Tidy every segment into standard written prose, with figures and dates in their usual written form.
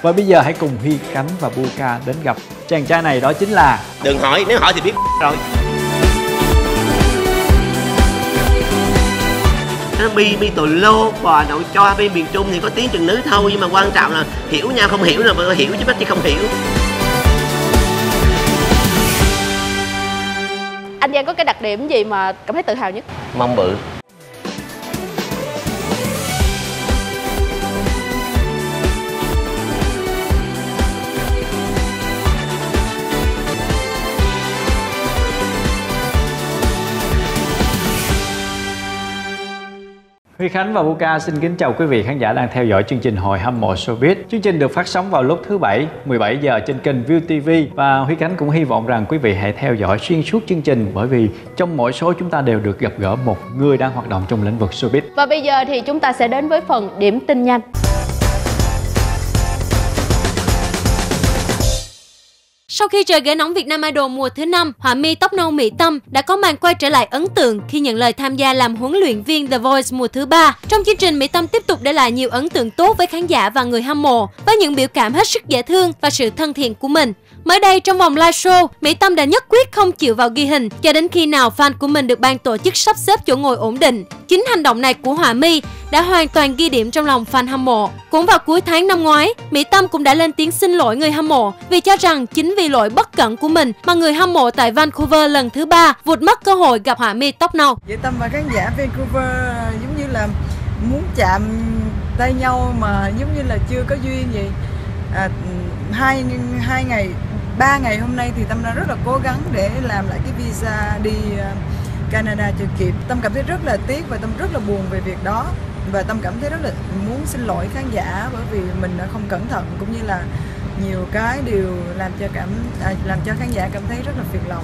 Và bây giờ hãy cùng Huy Khánh và Buka đến gặp chàng trai này, đó chính là... Đừng hỏi, nếu hỏi thì biết rồi. Bi tù lô bò đậu cho bên miền Trung thì có tiếng chừng nữ thôi, nhưng mà quan trọng là hiểu nhau không hiểu, là hiểu chứ bác chứ không hiểu. Anh Giang có cái đặc điểm gì mà cảm thấy tự hào nhất? Mông bự. Huy Khánh và Buka xin kính chào quý vị khán giả đang theo dõi chương trình Hội Hâm Mộ Showbiz. Chương trình được phát sóng vào lúc thứ Bảy 17 giờ trên kênh Viu TV. Và Huy Khánh cũng hy vọng rằng quý vị hãy theo dõi xuyên suốt chương trình, bởi vì trong mỗi số chúng ta đều được gặp gỡ một người đang hoạt động trong lĩnh vực showbiz. Và bây giờ thì chúng ta sẽ đến với phần điểm tin nhanh. Sau khi rời ghế nóng Việt Nam Idol mùa thứ 5, họa mi tóc nâu Mỹ Tâm đã có màn quay trở lại ấn tượng khi nhận lời tham gia làm huấn luyện viên The Voice mùa thứ 3. Trong chương trình, Mỹ Tâm tiếp tục để lại nhiều ấn tượng tốt với khán giả và người hâm mộ với những biểu cảm hết sức dễ thương và sự thân thiện của mình. Mới đây, trong vòng live show, Mỹ Tâm đã nhất quyết không chịu vào ghi hình cho đến khi nào fan của mình được ban tổ chức sắp xếp chỗ ngồi ổn định. Chính hành động này của họa mi đã hoàn toàn ghi điểm trong lòng fan hâm mộ. Cũng vào cuối tháng năm ngoái, Mỹ Tâm cũng đã lên tiếng xin lỗi người hâm mộ vì cho rằng chính vì lỗi bất cẩn của mình mà người hâm mộ tại Vancouver lần thứ 3 vụt mất cơ hội gặp họa mi tóc nâu. Vậy Tâm và khán giả Vancouver giống như là muốn chạm tay nhau mà giống như là chưa có duyên vậy. Ba ngày hôm nay thì Tâm đã rất là cố gắng để làm lại cái visa đi Canada cho kịp. Tâm cảm thấy rất là tiếc và Tâm rất là buồn về việc đó. Và Tâm cảm thấy rất là muốn xin lỗi khán giả bởi vì mình đã không cẩn thận, cũng như là nhiều cái điều làm cho khán giả cảm thấy rất là phiền lòng.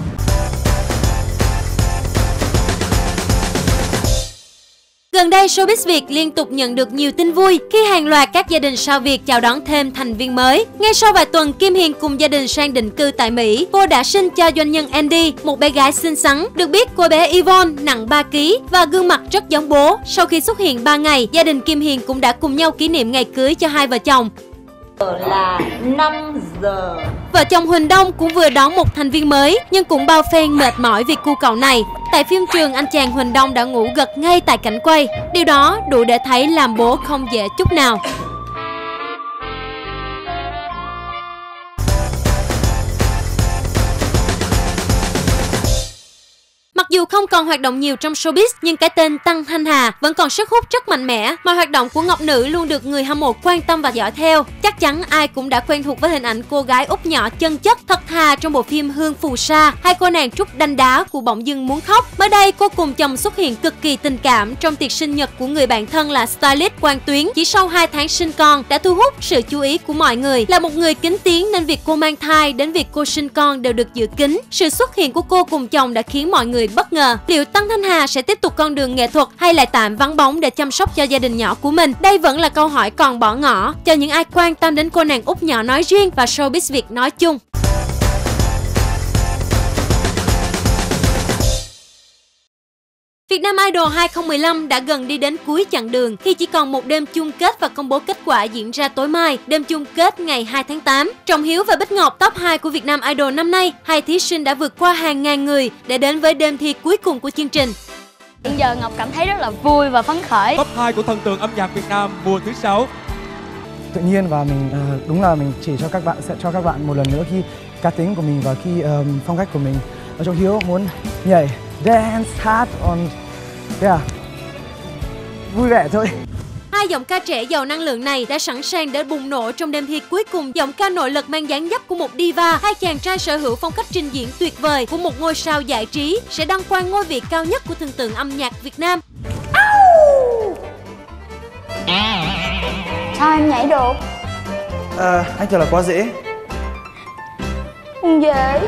Gần đây, showbiz Việt liên tục nhận được nhiều tin vui khi hàng loạt các gia đình sao Việt chào đón thêm thành viên mới. Ngay sau vài tuần Kim Hiền cùng gia đình sang định cư tại Mỹ, cô đã sinh cho doanh nhân Andy một bé gái xinh xắn. Được biết, cô bé Yvonne nặng 3 kg và gương mặt rất giống bố. Sau khi xuất hiện 3 ngày, gia đình Kim Hiền cũng đã cùng nhau kỷ niệm ngày cưới cho hai vợ chồng. Là 5 giờ. Vợ chồng Huỳnh Đông cũng vừa đón một thành viên mới, nhưng cũng bao phen mệt mỏi vì cu cậu này. Tại phim trường, anh chàng Huỳnh Đông đã ngủ gật ngay tại cảnh quay. Điều đó đủ để thấy làm bố không dễ chút nào. Mặc dù không còn hoạt động nhiều trong showbiz, nhưng cái tên Tăng Thanh Hà vẫn còn sức hút rất mạnh mẽ. Mọi hoạt động của Ngọc Nữ luôn được người hâm mộ quan tâm và dõi theo. Chắc chắn ai cũng đã quen thuộc với hình ảnh cô gái út nhỏ chân chất, thật thà trong bộ phim Hương Phù Sa, hay cô nàng Trúc Đanh Đá của Bỗng Dưng Muốn Khóc. Mới đây, cô cùng chồng xuất hiện cực kỳ tình cảm trong tiệc sinh nhật của người bạn thân là stylist Quang Tuyến. Chỉ sau 2 tháng sinh con đã thu hút sự chú ý của mọi người. Là một người kín tiếng nên việc cô mang thai đến việc cô sinh con đều được giữ kín. Sự xuất hiện của cô cùng chồng đã khiến mọi người bất ngờ. Liệu Tăng Thanh Hà sẽ tiếp tục con đường nghệ thuật hay lại tạm vắng bóng để chăm sóc cho gia đình nhỏ của mình? Đây vẫn là câu hỏi còn bỏ ngỏ cho những ai quan tâm đến cô nàng út nhỏ nói riêng và showbiz Việt nói chung. Việt Nam Idol 2015 đã gần đi đến cuối chặng đường khi chỉ còn một đêm chung kết và công bố kết quả diễn ra tối mai, đêm chung kết ngày 2 tháng 8. Trọng Hiếu và Bích Ngọc, top 2 của Việt Nam Idol năm nay, hai thí sinh đã vượt qua hàng ngàn người để đến với đêm thi cuối cùng của chương trình. Hiện giờ Ngọc cảm thấy rất là vui và phấn khởi. Top 2 của thần tượng âm nhạc Việt Nam mùa thứ 6. Tự nhiên và mình đúng là mình chỉ sẽ cho các bạn một lần nữa khi cá tính của mình và khi phong cách của mình. Và Trọng Hiếu muốn nhảy, dance, hát, vui vẻ thôi. Hai giọng ca trẻ giàu năng lượng này đã sẵn sàng để bùng nổ trong đêm thi cuối cùng. Giọng ca nội lực mang dáng dấp của một diva, hai chàng trai sở hữu phong cách trình diễn tuyệt vời của một ngôi sao giải trí sẽ đăng quang ngôi vị cao nhất của thần tượng âm nhạc Việt Nam. Sao em nhảy được? Anh tưởng là quá dễ. Dễ.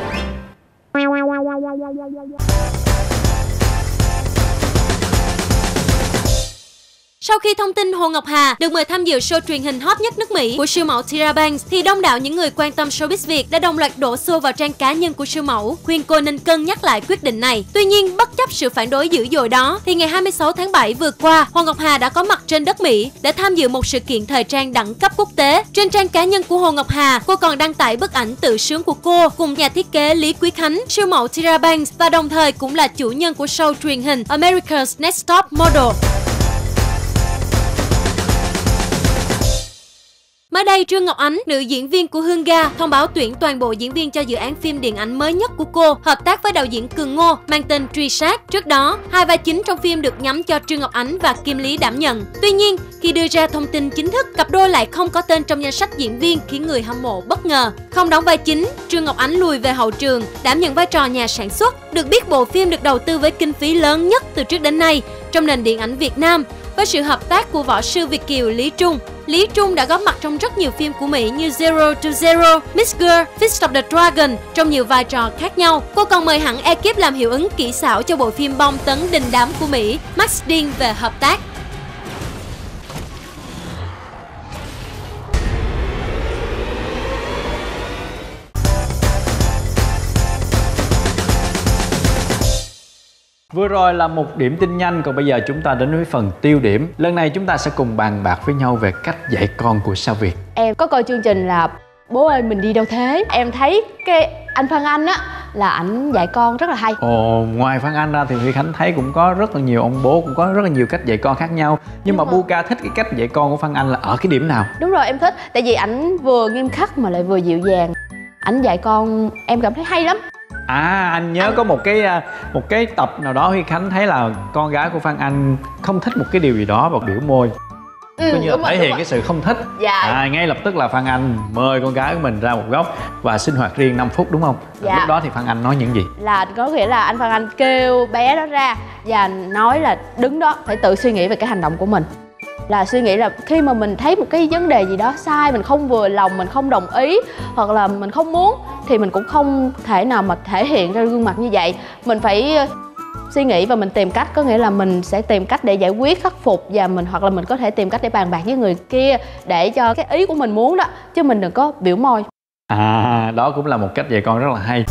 Sau khi thông tin Hồ Ngọc Hà được mời tham dự show truyền hình hot nhất nước Mỹ của siêu mẫu Tyra Banks, thì đông đảo những người quan tâm showbiz Việt đã đồng loạt đổ xô vào trang cá nhân của siêu mẫu, khuyên cô nên cân nhắc lại quyết định này. Tuy nhiên, bất chấp sự phản đối dữ dội đó, thì ngày 26 tháng 7 vừa qua, Hồ Ngọc Hà đã có mặt trên đất Mỹ để tham dự một sự kiện thời trang đẳng cấp quốc tế. Trên trang cá nhân của Hồ Ngọc Hà, cô còn đăng tải bức ảnh tự sướng của cô cùng nhà thiết kế Lý Quý Khánh, siêu mẫu Tyra Banks và đồng thời cũng là chủ nhân của show truyền hình America's Next Top Model. Mới đây, Trương Ngọc Ánh, nữ diễn viên của Hương Ga, thông báo tuyển toàn bộ diễn viên cho dự án phim điện ảnh mới nhất của cô, hợp tác với đạo diễn Cường Ngô mang tên Truy Sát. Trước đó, hai vai chính trong phim được nhắm cho Trương Ngọc Ánh và Kim Lý đảm nhận. Tuy nhiên, khi đưa ra thông tin chính thức, cặp đôi lại không có tên trong danh sách diễn viên khiến người hâm mộ bất ngờ. Không đóng vai chính, Trương Ngọc Ánh lùi về hậu trường, đảm nhận vai trò nhà sản xuất. Được biết, bộ phim được đầu tư với kinh phí lớn nhất từ trước đến nay trong nền điện ảnh Việt Nam, với sự hợp tác của võ sư Việt kiều Lý Trung. Lý Trung đã góp mặt trong rất nhiều phim của Mỹ như Zero to Zero, Miss Girl, Fist of the Dragon trong nhiều vai trò khác nhau. Cô còn mời hẳn ekip làm hiệu ứng kỹ xảo cho bộ phim bom tấn đình đám của Mỹ, Max Dean về hợp tác. Vừa rồi là một điểm tin nhanh, còn bây giờ chúng ta đến với phần tiêu điểm. Lần này chúng ta sẽ cùng bàn bạc với nhau về cách dạy con của sao Việt. Em có coi chương trình là Bố ơi mình đi đâu thế. Em thấy cái anh Phan Anh á là ảnh dạy con rất là hay. Ồ, ngoài Phan Anh ra thì Huy Khánh thấy cũng có rất là nhiều ông bố cũng có rất là nhiều cách dạy con khác nhau. Nhưng mà Buka thích cái cách dạy con của Phan Anh là ở cái điểm nào? Đúng rồi, em thích. Tại vì ảnh vừa nghiêm khắc mà lại vừa dịu dàng. Ảnh dạy con em cảm thấy hay lắm. À, anh nhớ có một cái tập nào đó Huy Khánh thấy là con gái của Phan Anh không thích một cái điều gì đó và biểu môi. Coi như là thể hiện cái sự không thích. Dạ. Ngay lập tức là Phan Anh mời con gái của mình ra một góc và sinh hoạt riêng 5 phút đúng không? Dạ. Lúc đó thì Phan Anh nói những gì? Là có nghĩa là anh Phan Anh kêu bé đó ra và nói là đứng đó phải tự suy nghĩ về cái hành động của mình. Là suy nghĩ là khi mà mình thấy một cái vấn đề gì đó sai, mình không vừa lòng, mình không đồng ý hoặc là mình không muốn thì mình cũng không thể nào mà thể hiện ra gương mặt như vậy. Mình phải suy nghĩ và mình tìm cách, có nghĩa là mình sẽ tìm cách để giải quyết, khắc phục và mình hoặc là mình có thể tìm cách để bàn bạc với người kia để cho cái ý của mình muốn đó, chứ mình đừng có biểu môi. À, đó cũng là một cách dạy con rất là hay.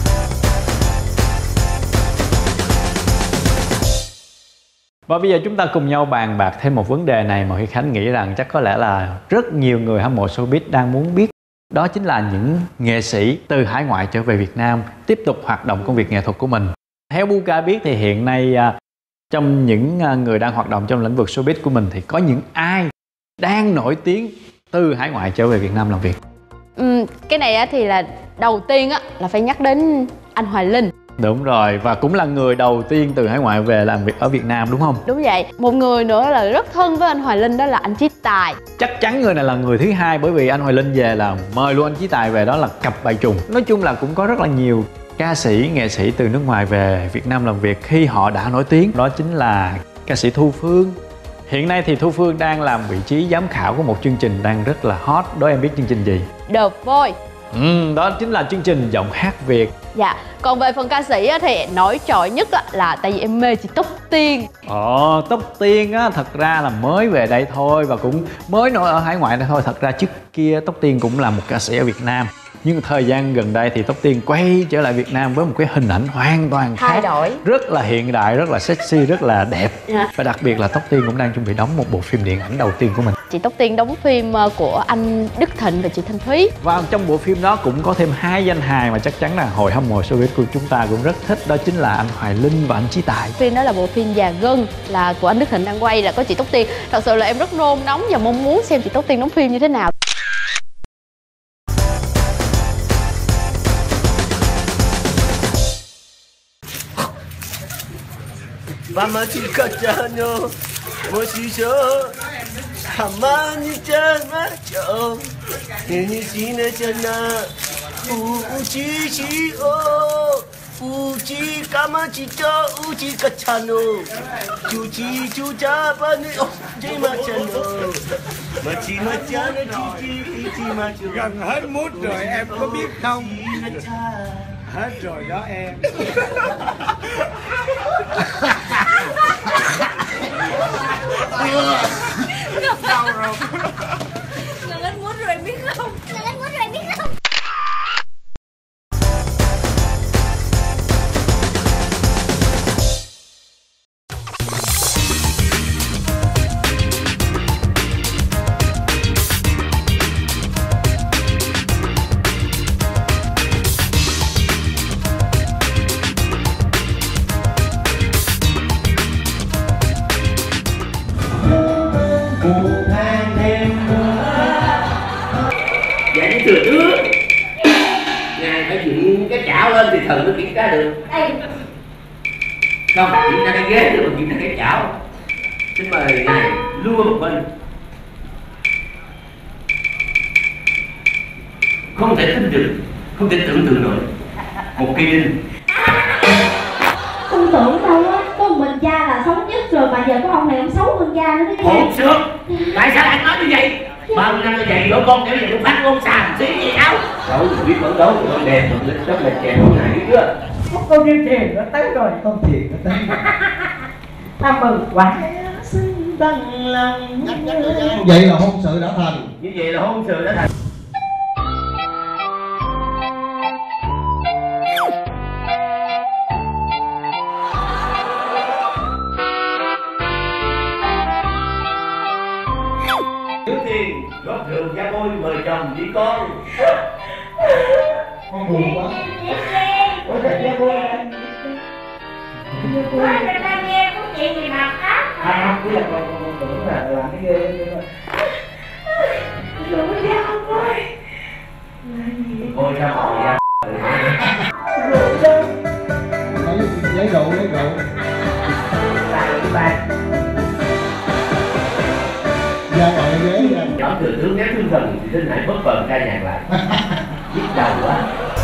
Và bây giờ chúng ta cùng nhau bàn bạc thêm một vấn đề này mà Huy Khánh nghĩ rằng chắc có lẽ là rất nhiều người hâm mộ showbiz đang muốn biết. Đó chính là những nghệ sĩ từ hải ngoại trở về Việt Nam tiếp tục hoạt động công việc nghệ thuật của mình. Theo Buka biết thì hiện nay trong những người đang hoạt động trong lĩnh vực showbiz của mình thì có những ai đang nổi tiếng từ hải ngoại trở về Việt Nam làm việc? Cái này thì là đầu tiên là phải nhắc đến anh Hoài Linh. Đúng rồi, và cũng là người đầu tiên từ hải ngoại về làm việc ở Việt Nam đúng không? Đúng vậy. Một người nữa là rất thân với anh Hoài Linh đó là anh Chí Tài. Chắc chắn người này là người thứ hai, bởi vì anh Hoài Linh về là mời luôn anh Chí Tài về, đó là cặp bài trùng. Nói chung là cũng có rất là nhiều ca sĩ, nghệ sĩ từ nước ngoài về Việt Nam làm việc khi họ đã nổi tiếng. Đó chính là ca sĩ Thu Phương. Hiện nay thì Thu Phương đang làm vị trí giám khảo của một chương trình đang rất là hot. Đó em biết chương trình gì? The Voice. Đó chính là chương trình giọng hát Việt. Dạ, còn về phần ca sĩ thì nổi trội nhất là tại vì em mê chị Tóc Tiên. Tóc Tiên thật ra là mới về đây thôi và cũng mới nổi ở hải ngoại đây thôi. Thật ra trước kia Tóc Tiên cũng là một ca sĩ ở Việt Nam, nhưng thời gian gần đây thì Tóc Tiên quay trở lại Việt Nam với một cái hình ảnh hoàn toàn khác, thay đổi, rất là hiện đại, rất là sexy, rất là đẹp. Và đặc biệt là Tóc Tiên cũng đang chuẩn bị đóng một bộ phim điện ảnh đầu tiên của mình. Chị Tóc Tiên đóng phim của anh Đức Thịnh và chị Thanh Thúy. Và trong bộ phim đó cũng có thêm hai danh hài mà chắc chắn là hội hâm mộ showbiz của chúng ta cũng rất thích, đó chính là anh Hoài Linh và anh Chí Tài. Phim đó là bộ phim Già Gân, là của anh Đức Thịnh đang quay, là có chị Tóc Tiên. Thật sự là em rất nôn nóng và mong muốn xem chị Tóc Tiên đóng phim như thế nào. 우지 까마지죠 우지 까차노 주지 주자바네 제마차노 마치 마차노 지지 마차. Gần hết mút rồi em có biết không? Hết rồi đó em. thử nó kiểm tra được. Đây. Không, kiểm tra cái ghế rồi kiểm tra cái chảo. Xin mời này lua một bên. Không thể tin được, không thể tưởng tượng nổi một cây đinh. Không tưởng đâu á, có một mình cha là xấu nhất rồi mà giờ có ông này ông xấu hơn cha nữa đấy. Hỗn xược, tại sao anh nói như vậy? Bao nhiêu năm tôi dạy dỗ con kiểu gì cũng phát ngôn xàm xí gì đâu. Đấu biết phấn đấu của con đẹp, con lịch rất là chèo con nãy chưa? Con như tiền nó tới rồi, con tiền nó tới. Ta mừng quá. Xin bằng lòng. Vậy là hôn sự đã thành. Như vậy là hôn sự đã thành. Trước tiên góp rượu ra môi mời chồng đi con. Con buồn quá. Ôi thật ra vui anh. Ôi, người ta nghe có chuyện gì mà khác. Cứ là con tưởng là làm cái ghê. Rượu ra ông ơi. Ôi sao họ ra. Lấy rượu, lấy rượu. Ra gọi ghế ra. Nhỏ thừa tướng nét thương thần thì xin hãy bất bần ca nhạc lại. Biết đầu quá.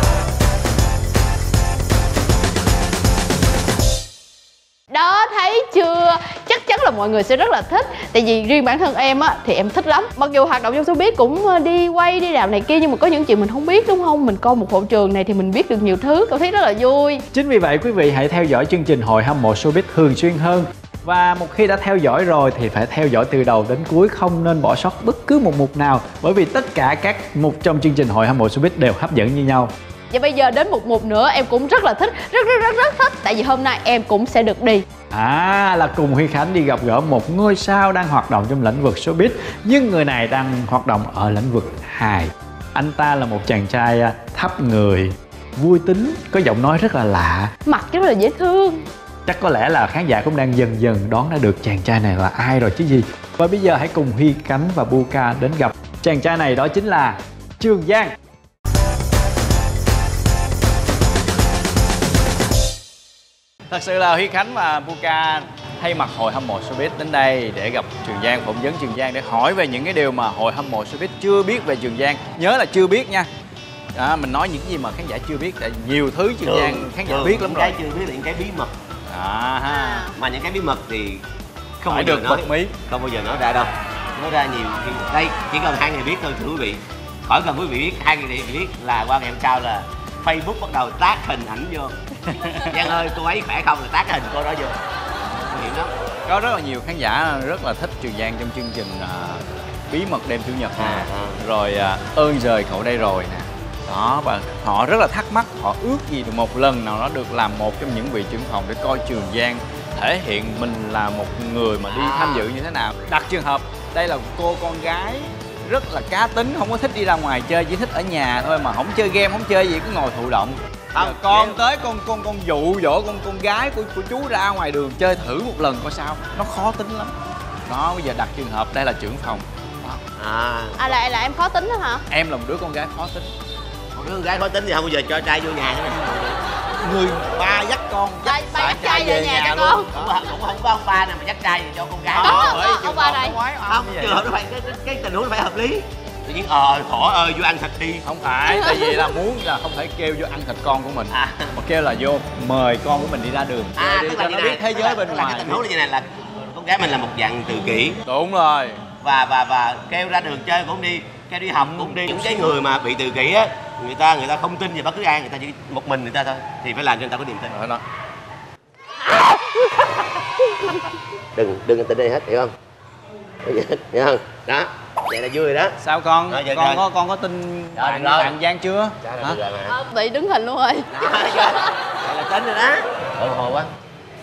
Đó, thấy chưa? Chắc chắn là mọi người sẽ rất là thích. Tại vì riêng bản thân em á thì em thích lắm. Mặc dù hoạt động trong showbiz cũng đi quay, đi làm này kia, nhưng mà có những chuyện mình không biết, đúng không? Mình coi một hậu trường này thì mình biết được nhiều thứ, cảm thấy rất là vui. Chính vì vậy quý vị hãy theo dõi chương trình Hội Hâm Mộ Showbiz thường xuyên hơn. Và một khi đã theo dõi rồi thì phải theo dõi từ đầu đến cuối, không nên bỏ sót bất cứ một mục nào. Bởi vì tất cả các mục trong chương trình Hội Hâm Mộ Showbiz đều hấp dẫn như nhau. Và bây giờ đến một mục nữa em cũng rất là thích, rất thích. Tại vì hôm nay em cũng sẽ được đi. Là cùng Huy Khánh đi gặp gỡ một ngôi sao đang hoạt động trong lĩnh vực showbiz. Nhưng người này đang hoạt động ở lĩnh vực hài. Anh ta là một chàng trai thấp người, vui tính, có giọng nói rất là lạ, Mặt rất là dễ thương. Chắc có lẽ là khán giả cũng đang dần dần đoán ra được chàng trai này là ai rồi chứ gì. Và bây giờ hãy cùng Huy Khánh và Buka đến gặp chàng trai này, đó chính là Trường Giang. Thật sự là Huy Khánh và Buka thay mặt Hội Hâm Mộ Showbiz đến đây để gặp Trường Giang, phỏng vấn Trường Giang để hỏi về những cái điều mà Hội Hâm Mộ Showbiz chưa biết về Trường Giang. Nhớ là chưa biết nha. Mình nói những gì mà khán giả chưa biết, tại nhiều thứ Trường Giang khán giả biết lắm rồi. Cái chưa biết là những cái bí mật. Mà những cái bí mật thì không phải bao giờ được nói, bật mí, không bao giờ nói ra đâu. Nói ra nhiều khi đây chỉ cần 2 ngày biết thôi thưa quý vị. Khỏi cần quý vị biết, 2 ngày này biết là qua ngày hôm sau là Facebook bắt đầu tag hình ảnh vô. Giang ơi cô ấy khỏe không, là tag cái hình cô đó vô. Hiểm lắm. Có rất là nhiều khán giả rất là thích Trường Giang trong chương trình Bí Mật Đêm Chủ Nhật nè, rồi Ơn Rời Cậu Đây Rồi nè. Đó, và họ rất là thắc mắc, họ ước gì được một lần nào đó được làm một trong những vị trưởng phòng để coi Trường Giang thể hiện mình là một người mà đi tham dự như thế nào. Đặt trường hợp đây là cô con gái rất là cá tính, không có thích đi ra ngoài chơi, chỉ thích ở nhà thôi, mà không chơi game, không chơi gì, cứ ngồi thụ động. Con tới con dụ dỗ con gái của chú ra ngoài đường chơi thử một lần coi sao. Nó khó tính lắm. Đó, bây giờ đặt trường hợp đây là trưởng phòng. Là em khó tính đó hả? Em là một đứa con gái khó tính. Một đứa con gái khó tính thì không bao giờ cho trai vô nhà. Người ba dắt con, dắt trai về nhà cho con. Cũng không có ông ba nào mà dắt trai cho con gái. Có ông ba này. Không, trường hợp nó phải cái tình huống nó phải hợp lý. Tự nhiên khổ ơi vô ăn thịt đi. Không phải, tại vì là muốn là không thể kêu vô ăn thịt con của mình, mà kêu là vô mời con của mình đi ra đường để cho nó biết thế giới bên ngoài. Cái tình huống như này là con gái mình là một dạng tự kỷ. Đúng rồi. Và kêu ra đường chơi cũng không đi, kêu đi học cũng đi. Những cái người mà bị tự kỷ á, người ta không tin về bất cứ ai, người ta chỉ một mình người ta thôi thì phải làm cho người ta có niềm tin. Đó. Đừng tin đây hết, hiểu không? Hiểu không? Đó, vậy là vui rồi đó. Sao con? Con có tin bạn Giang chưa? Bị đứng hình luôn rồi. Vậy là tính rồi đó. Hồ quá.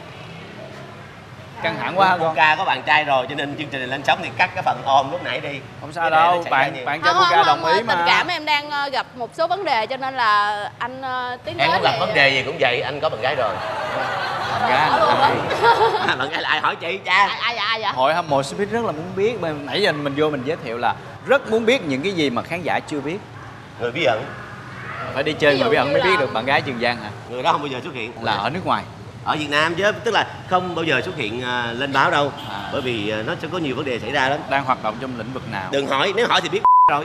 Căng thẳng quá hả con? Buka có bạn trai rồi cho nên chương trình này lên sóng thì cắt cái phần ôm lúc nãy đi. Không sao đâu, bạn trai Buka đồng ý mà. Tình cảm em đang gặp một số vấn đề cho nên là anh tiến tới. Em có gặp vấn đề gì cũng vậy, anh có bạn gái rồi. Bạn gái bạn gái là ai hỏi chị cha? Ai vậy? Hội Hâm Mộ Showbiz rất là muốn biết, nãy giờ mình vô mình giới thiệu là rất muốn biết những cái gì mà khán giả chưa biết. Người bí ẩn. phải đi chơi người bí ẩn mới biết được bạn gái Trường Giang hả? Người đó không bao giờ xuất hiện. Là ở nước ngoài. Ở Việt Nam chứ, tức là không bao giờ xuất hiện lên báo đâu. Bởi vì nó sẽ có nhiều vấn đề xảy ra lắm. Đang hoạt động trong lĩnh vực nào? Đừng hỏi, nếu hỏi thì biết rồi.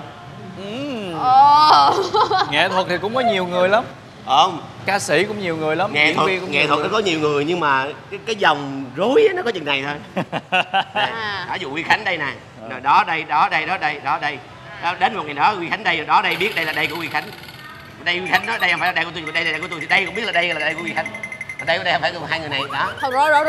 Nghệ thuật thì cũng có nhiều người lắm. Không, ca sĩ cũng nhiều người lắm, nghệ thuật nó có nhiều người, nhưng mà cái dòng rối nó có chừng này thôi. Ví dụ Huy Khánh đây nè, đó đây, đó đây, đó đây, đó đây, đó, đến một ngày đó Huy Khánh đây, đó đây biết đây là đây của Huy Khánh, đây Huy Khánh đó, đây không phải là đây của tôi, đây là đây của tôi, thì đây cũng biết là đây của Huy Khánh, đây không phải của hai người này đó. Thôi rối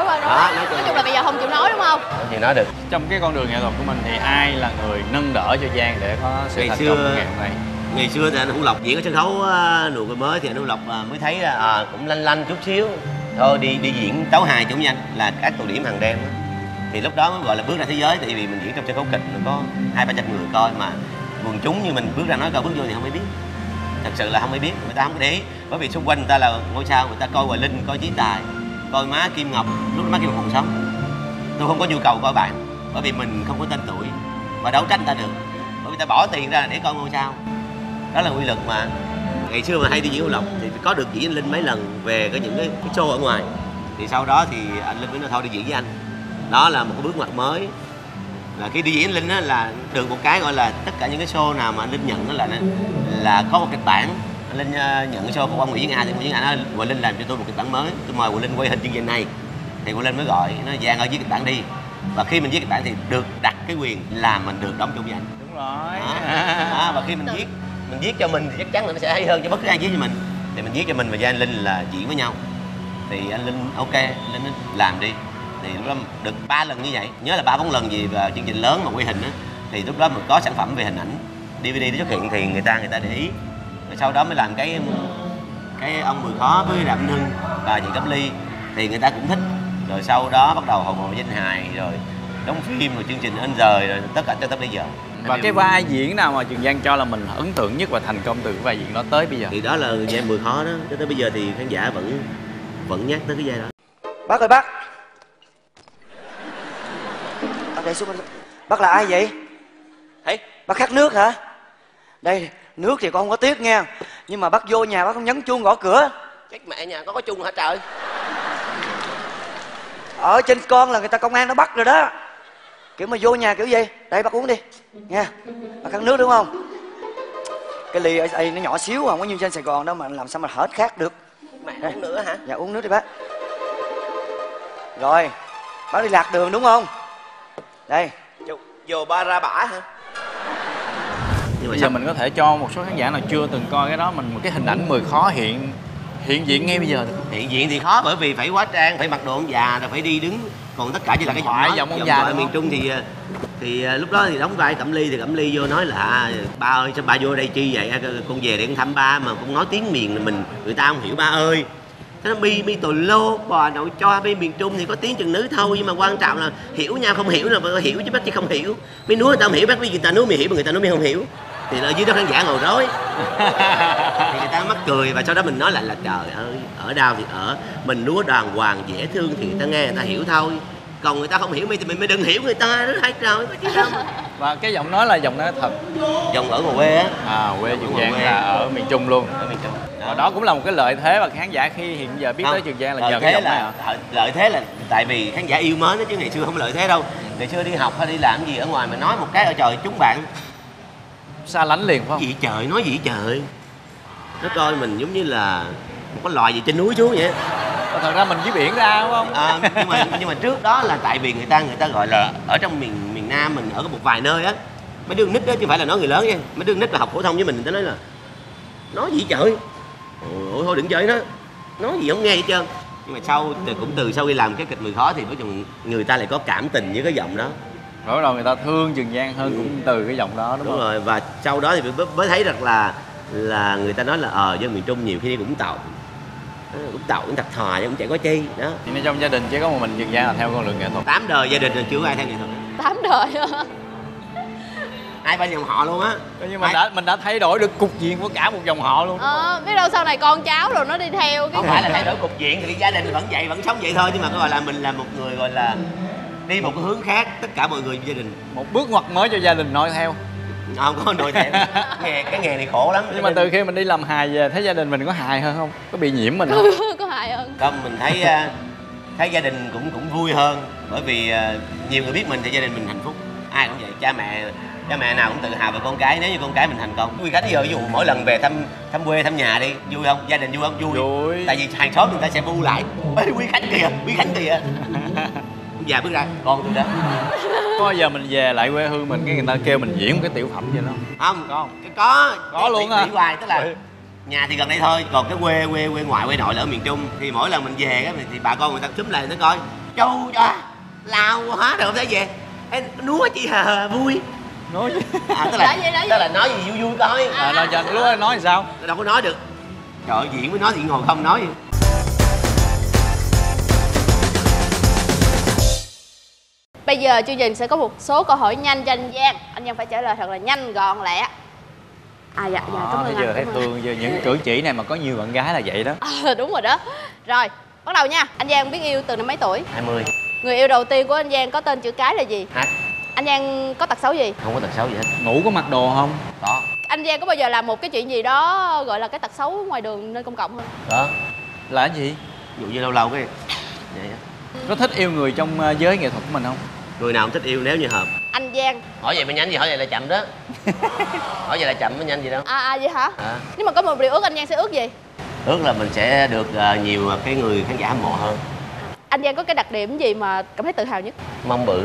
nói chung là bây giờ không chịu nói đúng không? Không chịu nói được. Trong cái con đường nghệ thuật của mình thì ai là người nâng đỡ cho Giang để có sự thành công ngày hôm nay? Ngày xưa thì anh Hữu Lộc diễn ở sân khấu Nụ Cười Mới thì anh Hữu Lộc mới thấy cũng lanh lanh chút xíu thôi đi diễn tấu hài chung với anh là các tụ điểm hàng đêm đó. Thì lúc đó mới gọi là bước ra thế giới, tại vì mình diễn trong sân khấu kịch nó có 200-300 người coi, mà quần chúng như mình bước ra nói câu bước vô thì không ai biết, thật sự là không ai biết, người ta không có để ý, bởi vì xung quanh người ta là ngôi sao, người ta coi Hoài Linh, coi Chí Tài, coi má Kim Ngọc, lúc đó má Kim Ngọc còn sống. Tôi không có nhu cầu coi bạn, bởi vì mình không có tên tuổi và đấu tranh ta được, bởi vì ta bỏ tiền ra để coi ngôi sao. Đó là quy luật mà. Ngày xưa mà hay đi diễn Hữu Lộc thì có được diễn anh Linh mấy lần về những cái show ở ngoài, thì sau đó thì anh Linh mới nói thôi đi diễn với anh. Đó là một cái bước ngoặt mới, là khi đi diễn anh Linh á là được một cái gọi là tất cả những cái show nào mà anh Linh nhận đó là có một kịch bản. Anh Linh nhận cái show của ông Nguyễn Nga thì Nguyễn Nga nói Hoài Linh làm cho tôi một kịch bản mới, tôi mời Hoài Linh quay hình chương trình này, thì Hoài Linh mới gọi nói Giang ơi viết kịch bản đi, và khi mình viết kịch bản thì được đặt cái quyền là mình được đóng chung với anh. Đúng rồi. Và khi mình viết cho mình thì chắc chắn là nó sẽ hay hơn cho bất cứ ai viết cho mình. Thì mình viết cho mình và Giang anh Linh là diễn với nhau, thì anh Linh ok, anh Linh làm đi. Thì lúc đó được 3 lần như vậy, nhớ là 3-4 lần gì vào chương trình lớn mà quay hình á, thì lúc đó mình có sản phẩm về hình ảnh DVD nó xuất hiện thì người ta để ý. Rồi sau đó mới làm cái ông Mười Khó với Đàm Vĩnh Hưng và chị Cẩm Ly thì người ta cũng thích. Rồi sau đó bắt đầu Hồng Hồ Danh Hài, rồi đóng phim, rồi chương trình Anh Rời, rồi tất cả cho tới bây giờ. Và cái vai diễn nào mà Trường Giang cho là mình ấn tượng nhất và thành công từ cái vai diễn đó tới bây giờ? Thì đó là vai Mười Khó đó, cho tới bây giờ thì khán giả vẫn nhắc tới cái vai đó. Bác ơi bác. Bác để xuống. Bác là ai vậy? Hey. Bác khát nước hả? Đây, nước thì con không có tiếc nha, nhưng mà bác vô nhà bác không nhấn chuông gõ cửa. Chết mẹ, nhà có chuông hả trời? Ở trên con là người ta công an nó bắt rồi đó. Kiểu mà vô nhà kiểu gì? Đây bác uống đi nha. Bác khát nước đúng không? Cái ly ấy nó nhỏ xíu, không có như trên Sài Gòn đâu mà làm sao mà hết khát được. Mẹ uống nữa hả? Dạ uống nước đi bác. Rồi, bác đi lạc đường đúng không? Đây. Vô ba ra bả hả? Nhưng mà bây giờ mình có thể cho một số khán giả nào chưa từng coi cái đó mình một cái hình ảnh Mười Khó hiện diện ngay bây giờ được. Hiện diện thì khó, bởi vì phải hóa trang, phải mặc đồ ông già, rồi phải đi đứng, còn tất cả chỉ là cái giọng ông già ở miền Trung thì lúc đó thì đóng vai Cẩm Ly, thì Cẩm Ly vô nói là ba ơi sao ba vô đây chi vậy, con về để con thăm ba mà con nói tiếng miền là người ta không hiểu ba ơi. Nó mi tồ lô bò nội cho bên miền Trung thì có tiếng chừng nữ thôi, nhưng mà quan trọng là hiểu nhau, không hiểu là phải hiểu chứ bác chứ không hiểu. Mấy núi người ta không hiểu, bác biết người ta núi mi hiểu mà người ta núi mi không hiểu, thì ở dưới đó khán giả ngồi rối thì người ta mắc cười. Và sau đó mình nói lại là trời ơi, ở đâu thì ở, mình lúa đàng hoàng dễ thương thì người ta nghe người ta hiểu thôi, còn người ta không hiểu thì mình đừng hiểu người ta đó hay trời có chứ đâu. Và cái giọng nói là giọng nói thật, giọng ở ngoài quê á. Quê Trường Giang là ở miền Trung luôn. Ở miền Trung đó cũng là một cái lợi thế và khán giả khi hiện giờ biết tới Trường Giang là nhờ cái giọng này hả? Lợi thế là tại vì khán giả yêu mến đó, chứ ngày xưa không lợi thế đâu. Ngày xưa đi học hay đi làm gì ở ngoài mà nói một cái ở trời chúng bạn xa lánh liền phải không? Gì trời, nói gì trời, nó coi mình giống như là một con loài gì trên núi xuống vậy. Thật ra mình dưới biển ra đúng không? Nhưng mà trước đó là tại vì người ta gọi là ở trong miền Nam mình ở một vài nơi á, mấy đứa nít đó chứ không phải là nói người lớn nha, mấy đứa nít mà học phổ thông với mình người ta nói là nói gì trời, ôi thôi đừng chơi nó, nói gì không nghe hết trơn. Nhưng mà từ sau khi làm cái kịch Mười Khó thì người ta lại có cảm tình với cái giọng đó. Rồi đầu người ta thương Trường Giang hơn cũng từ cái giọng đó đúng không? Rồi, và sau đó thì mới thấy được là người ta nói là dân miền Trung nhiều khi đi cũng tàu cũng thật thà chứ cũng chẳng có chi đó. Thì nên trong gia đình chỉ có một mình Trường Giang là theo con đường nghệ thuật. 8 đời gia đình là chưa ai theo nghệ thuật. 8 đời ai ba dòng họ luôn á. Nhưng mà mình đã thay đổi được cục diện của cả một dòng họ luôn. Biết đâu sau này con cháu rồi nó đi theo cái. Không phải là thay đổi cục diện thì gia đình vẫn vậy, vẫn sống vậy thôi, nhưng mà gọi là mình là một người gọi là đi một cái hướng khác, tất cả mọi người trong gia đình. Một bước ngoặt mới cho gia đình noi theo. Không có nuôi theo. Cái nghề này khổ lắm. Nhưng mà từ khi mình đi làm hài về thấy gia đình mình có hài hơn không? Có bị nhiễm mình không? Có hài hơn. Không, mình thấy gia đình cũng vui hơn. Bởi vì nhiều người biết mình thì gia đình mình hạnh phúc. Ai cũng vậy, cha mẹ nào cũng tự hào về con cái nếu như con cái mình thành công. Huy Khánh giờ ví dụ mỗi lần về thăm quê thăm nhà đi, vui không? Gia đình vui không? Vui. Tại vì hàng xóm người ta sẽ bu lại. Ê, Huy Khánh kìa. Già bước ra, con tôi đó. Có bao giờ mình về lại quê hương mình cái người ta kêu mình diễn một cái tiểu phẩm vậy đó? Không. Có luôn hả? Hoài, tức là nhà thì gần đây thôi, còn cái quê ngoại quê nội là ở miền Trung thì mỗi lần mình về á thì bà con người ta túm lại nó coi châu cho lao hóa rồi không thể về. Ê, núa chị Hà vui. Nói tức là nói gì vui coi. Lúc đó nói thì sao? Đâu có nói được. Trời ơi, diễn với nói thì ngồi không nói. Bây giờ chương trình sẽ có một số câu hỏi nhanh cho anh Giang. Anh Giang phải trả lời thật là nhanh gọn lẹ. Dạ cảm ơn anh. Giờ thấy thương giờ những cử chỉ này mà có nhiều bạn gái là vậy đó. Đúng rồi đó. Rồi, bắt đầu nha. Anh Giang biết yêu từ năm mấy tuổi? 20. Người yêu đầu tiên của anh Giang có tên chữ cái là gì? H. Anh Giang có tật xấu gì? Không có tật xấu gì hết. Ngủ có mặc đồ không? Có. Anh Giang có bao giờ làm một cái chuyện gì đó gọi là cái tật xấu ngoài đường nơi công cộng không? Đó. Là cái gì? Ví dụ như lâu lâu cái vậy đó. Có thích yêu người trong giới nghệ thuật của mình không? Người nào cũng thích yêu nếu như hợp. Anh Giang. Hỏi vậy mới nhanh gì, hỏi vậy là chậm đó. Hỏi vậy là chậm mới nhanh gì đâu. Vậy hả? Nhưng mà có một điều ước, anh Giang sẽ ước gì? Ước là mình sẽ được nhiều cái người khán giả hâm mộ hơn. Anh Giang có cái đặc điểm gì mà cảm thấy tự hào nhất? Mông bự.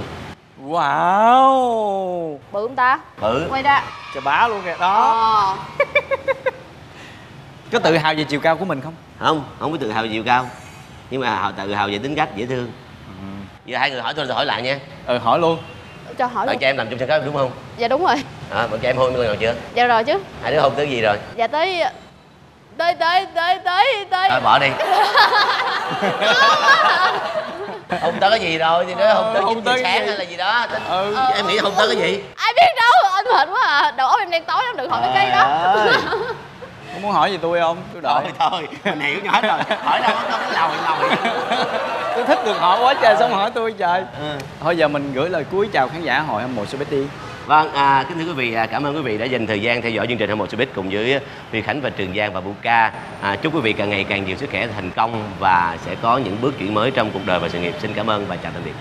Wow. Bự không ta? Bự. Quay ra. Chà bá luôn kìa đó. Có tự hào về chiều cao của mình không? Không có tự hào về chiều cao. Nhưng mà tự hào về tính cách dễ thương. Giờ hai người hỏi tôi hỏi lại nha. Hỏi luôn. Cho hỏi luôn. Cho em làm chung sân khấu đúng không? Dạ đúng rồi. Bọn cho em hôn người nào chưa? Dạ rồi chứ. Hai đứa hôn tới gì rồi? Dạ tới. Thôi bỏ đi. Hôn tới cái gì rồi thì nói hôn tới sáng hay là gì đó. Em nghĩ hôn tới cái gì? Ai biết đâu, anh mệt quá à. Đầu óc em đen tối lắm, đừng hỏi cái đó. Có muốn hỏi gì tôi không? Tôi đợi. Thôi, mình hiểu hết rồi. Hỏi đâu có lòi. Tôi thích được hỏi quá trời, xong hỏi tôi trời. Thôi giờ mình gửi lời cuối chào khán giả Hội Hâm Mộ Showbiz đi. Vâng, kính thưa quý vị, cảm ơn quý vị đã dành thời gian theo dõi chương trình Hâm Mộ Showbiz cùng với Huy Khánh và Trường Giang và Buka. Chúc quý vị càng ngày càng nhiều sức khỏe, thành công và sẽ có những bước chuyển mới trong cuộc đời và sự nghiệp. Xin cảm ơn và chào tạm biệt.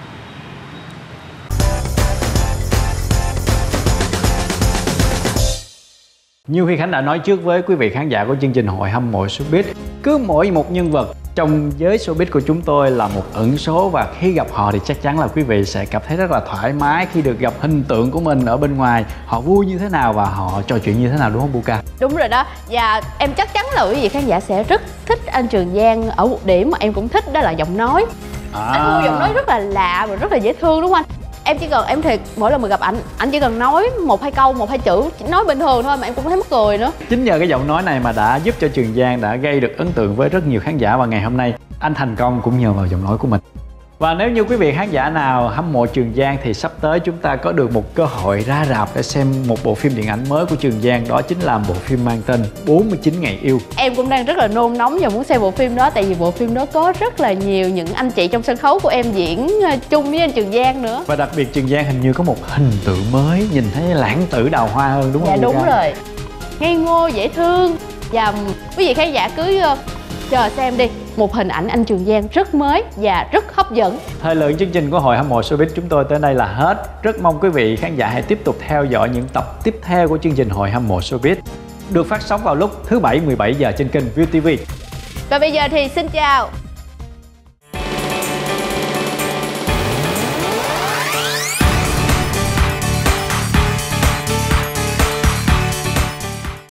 Như Huy Khánh đã nói trước với quý vị khán giả của chương trình Hội Hâm Mộ Showbiz, cứ mỗi một nhân vật trong giới showbiz của chúng tôi là một ẩn số, và khi gặp họ thì chắc chắn là quý vị sẽ cảm thấy rất là thoải mái khi được gặp hình tượng của mình ở bên ngoài. Họ vui như thế nào và họ trò chuyện như thế nào, đúng không Buka? Đúng rồi đó, và em chắc chắn là quý vị khán giả sẽ rất thích anh Trường Giang ở một điểm mà em cũng thích, đó là giọng nói. Anh có giọng nói rất là lạ và rất là dễ thương đúng không anh? Em thiệt, mỗi lần mà gặp anh chỉ cần nói một hai câu, một hai chữ, nói bình thường thôi mà em cũng thấy mắc cười nữa. Chính nhờ cái giọng nói này mà đã giúp cho Trường Giang đã gây được ấn tượng với rất nhiều khán giả, và ngày hôm nay anh thành công cũng nhờ vào giọng nói của mình. Và nếu như quý vị khán giả nào hâm mộ Trường Giang thì sắp tới chúng ta có được một cơ hội ra rạp để xem một bộ phim điện ảnh mới của Trường Giang, đó chính là bộ phim mang tên 49 Ngày Yêu. Em cũng đang rất là nôn nóng và muốn xem bộ phim đó, tại vì bộ phim đó có rất là nhiều những anh chị trong sân khấu của em diễn chung với anh Trường Giang nữa. Và đặc biệt Trường Giang hình như có một hình tượng mới, nhìn thấy lãng tử đào hoa hơn đúng không? Dạ đúng rồi, ngây ngô dễ thương, và quý vị khán giả cứ chờ xem đi, một hình ảnh anh Trường Giang rất mới và rất hấp dẫn. Thời lượng chương trình của Hội Hâm Mộ Showbiz chúng tôi tới đây là hết. Rất mong quý vị khán giả hãy tiếp tục theo dõi những tập tiếp theo của chương trình Hội Hâm Mộ Showbiz, được phát sóng vào lúc thứ Bảy 17 giờ trên kênh ViuTV. Và bây giờ thì xin chào